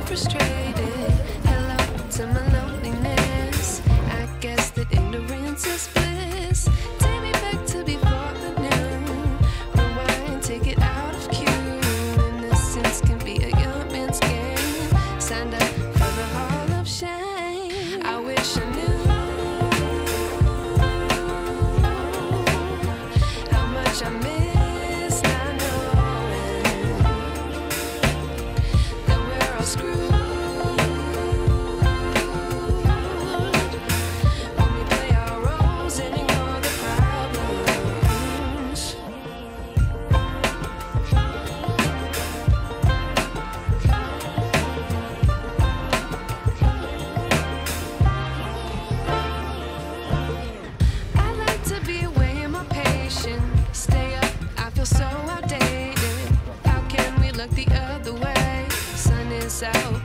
frustrated. Hello to my loneliness. I guess that ignorance is bliss. Take me back to before the noon. Rewind, take it out of cue. Innocence can be a young man's game. Signed up for the hall of shame. I wish I knew how much I miss not knowing that we're all screwed when we play our roles and ignore the problems. I like to be away in my patience. Stay up, I feel so outdated. How can we look the other way? Sun is out,